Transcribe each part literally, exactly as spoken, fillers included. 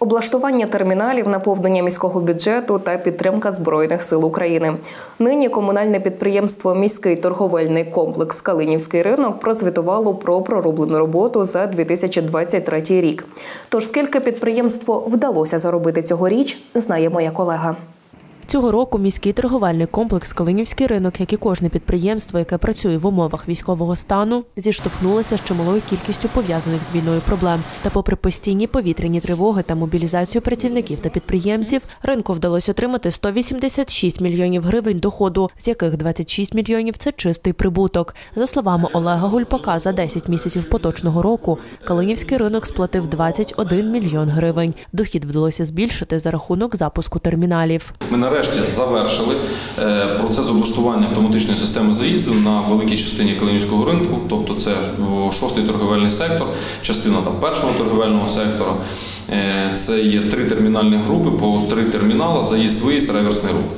облаштування терміналів, наповнення міського бюджету та підтримка Збройних сил України. Нині комунальне підприємство «Міський торговельний комплекс Калинівський ринок» прозвітувало про пророблену роботу за дві тисячі двадцять третій рік. Тож скільки підприємству вдалося заробити цьогоріч, знає моя колега. Цього року міський торговельний комплекс «Калинівський ринок», як і кожне підприємство, яке працює в умовах військового стану, зіштовхнулося з чималою кількістю пов'язаних з війною проблем. Та попри постійні повітряні тривоги та мобілізацію працівників та підприємців, ринку вдалося отримати сто вісімдесят шість мільйонів гривень доходу, з яких двадцять шість мільйонів – це чистий прибуток. За словами Олега Гульпака, за десять місяців поточного року Калинівський ринок сплатив двадцять один мільйон гривень. Дохід вдалося збільшити за рахунок запуску терміналів. Ми нарешті завершили процес облаштування автоматичної системи заїзду на великій частині Калинівського ринку, тобто це шостий торговельний сектор, частина там першого торговельного сектора. Це є три термінальні групи, по три термінали, заїзд, виїзд, реверсний рух.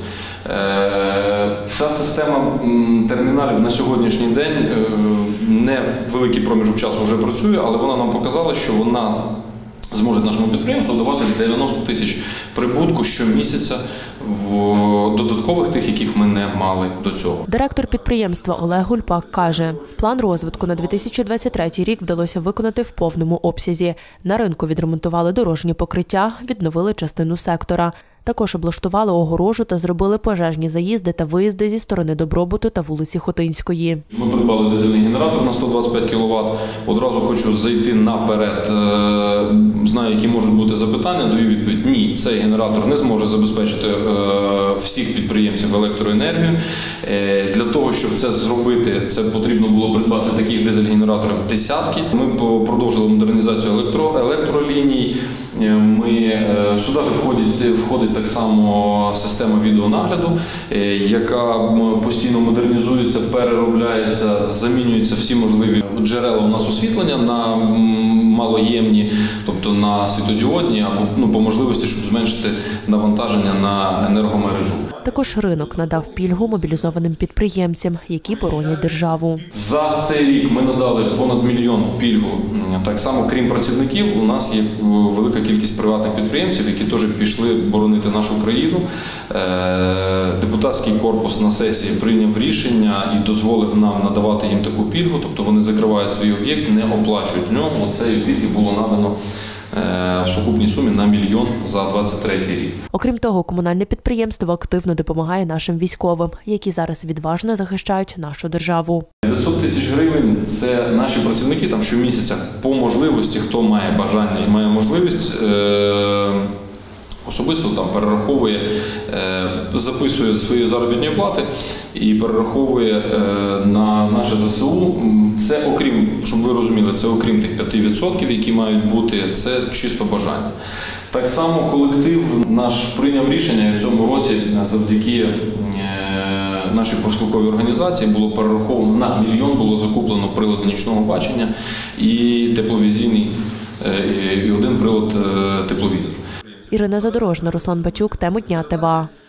Ця система терміналів на сьогоднішній день не великий проміжок часу вже працює, але вона нам показала, що вона зможе нашому підприємству давати дев'яносто тисяч прибутку щомісяця в додаткових тих, яких ми не мали до цього. Директор підприємства Олег Гульпак каже, план розвитку на дві тисячі двадцять третій рік вдалося виконати в повному обсязі. На ринку відремонтували дорожні покриття, відновили частину сектора. Також облаштували огорожу та зробили пожежні заїзди та виїзди зі сторони Добробуту та вулиці Хотинської. Ми придбали дизельний генератор на сто двадцять п'ять кіловат. Одразу хочу зайти наперед. Знаю, які можуть бути запитання, даю відповідь. Ні, цей генератор не зможе забезпечити всіх підприємців електроенергію. Для того, щоб це зробити, це потрібно було придбати таких дизель-генераторів десятки. Ми продовжили модернізацію електро, електроліній. Ми, сюди ж входить, входить так само система відеонагляду, яка постійно модернізується, переробляється, замінюються всі можливі джерела у нас освітлення на малоємні, тобто на світодіодні, або ну, по можливості, щоб зменшити навантаження на енергомережу. Також ринок надав пільгу мобілізованим підприємцям, які боронять державу. За цей рік ми надали понад мільйон пільгу. Так само, крім працівників, у нас є велика кількість приватних підприємців, які теж пішли боронити нашу країну. Депутатський корпус на сесії прийняв рішення і дозволив нам надавати їм таку пільгу, тобто вони закривають свій об'єкт, не оплачують з нього. Цієї пільги було надано в сукупній сумі на мільйон за двадцять третій рік. Окрім того, комунальне підприємство активно допомагає нашим військовим, які зараз відважно захищають нашу державу. дев'ятсот тисяч гривень – це наші працівники там щомісяця по можливості, хто має бажання і має можливість, особисто там перераховує, записує свої заробітні плати і перераховує на наше ЗСУ. Це окрім, щоб ви розуміли, це окрім тих п'яти відсотків, які мають бути, це чисто бажання. Так само колектив наш прийняв рішення, і в цьому році завдяки нашій профспілковій організації було перераховано на мільйон, було закуплено прилад нічного бачення і тепловізійний, і один прилад тепловізор. Ірина Задорожна, Руслан Батюк, Теми дня ТВА.